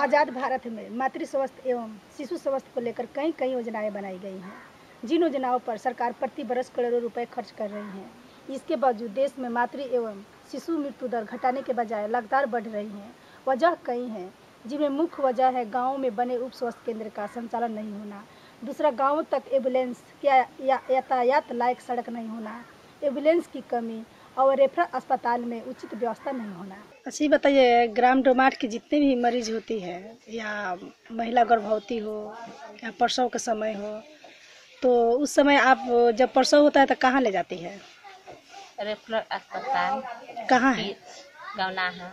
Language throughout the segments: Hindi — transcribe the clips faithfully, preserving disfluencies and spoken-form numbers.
आज़ाद भारत में मातृ स्वास्थ्य एवं शिशु स्वास्थ्य को लेकर कई कई योजनाएं बनाई गई हैं, जिन योजनाओं पर सरकार प्रति वर्ष करोड़ों रुपए खर्च कर रही है। इसके बावजूद देश में मातृ एवं शिशु मृत्यु दर घटाने के बजाय लगातार बढ़ रही है। वजह कई हैं, जिनमें मुख्य वजह है गाँव में बने उप स्वास्थ्य केंद्र का संचालन नहीं होना, दूसरा गाँवों तक एम्बुलेंस या, या यातायात लायक सड़क नहीं होना, एम्बुलेंस की कमी और रेफरल अस्पताल में उचित व्यवस्था नहीं होना। अच्छा ये बताइए, ग्राम डोमाट की जितने भी मरीज होती है या महिला गर्भवती हो या प्रसव के समय हो, तो उस समय आप जब प्रसव होता है तो कहाँ ले जाती है? रेफरल अस्पताल कहाँ है? गौना है।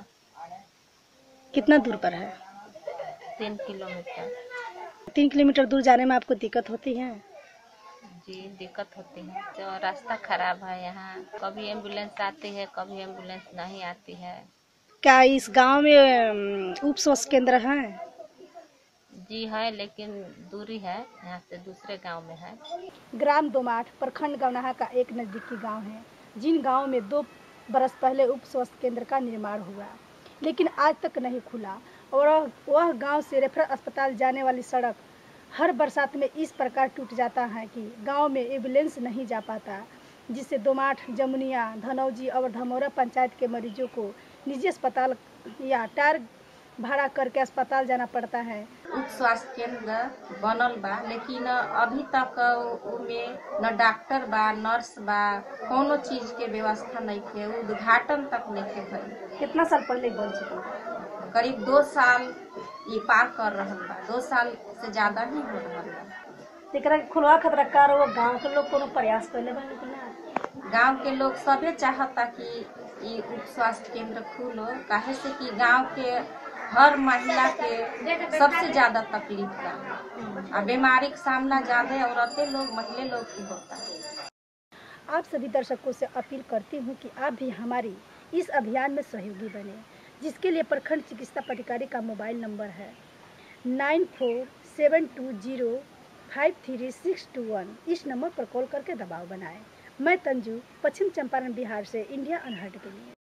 कितना दूर पर है? तीन किलोमीटर। तीन किलोमीटर दूर जाने में आपको दिक्कत होती है? जी दिक्कत होती है, तो रास्ता खराब है यहाँ, कभी एम्बुलेंस आती है कभी एम्बुलेंस नहीं आती है। क्या इस गांव में उप स्वास्थ्य केंद्र है? जी है, लेकिन दूरी है, यहाँ से दूसरे गांव में है। ग्राम डोमाट प्रखंड गौनाहा का एक नज़दीकी गांव है, जिन गांव में दो बरस पहले उप स्वास्थ्य केंद्र का निर्माण हुआ, लेकिन आज तक नहीं खुला और वह गांव से रेफरल अस्पताल जाने वाली सड़क हर बरसात में इस प्रकार टूट जाता है कि गांव में एम्बुलेंस नहीं जा पाता, जिससे डोमाट, जमुनिया, धनौजी और धमौरा पंचायत के मरीजों को निजी अस्पताल या टायर भाड़ा करके अस्पताल जाना पड़ता है। उप स्वास्थ्य केंद्र बनल बा, लेकिन अभी तक उमें न डॉक्टर बा, नर्स बा, कोनो चीज के व्यवस्था नहीं है, उद्घाटन तक नहीं है। कितना साल पहले बन चुका? करीब दो साल ये पार कर रहा बा, दो साल से ज्यादा ही हो रहा बा। एकरा खुलवा खतरा कार वो गांव के लोग कोनो प्रयास करले बा कि ना? गांव के लोग सबे चाहता कि ये उप स्वास्थ्य केंद्र खुलो, काहे से कि गांव के हर महिला के सबसे ज्यादा तकलीफ बा, बीमारी का सामना ज्यादा औरतें लोग महिला लोग की होता है। आप सभी दर्शकों से अपील करती हूँ कि आप भी हमारी इस अभियान में सहयोगी बने, जिसके लिए प्रखंड चिकित्सा पदाधिकारी का मोबाइल नंबर है nine four seven two zero five three six two one. इस नंबर पर कॉल करके दबाव बनाएं। मैं तंजू, पश्चिम चंपारण बिहार से इंडिया अनहर्ट के लिए।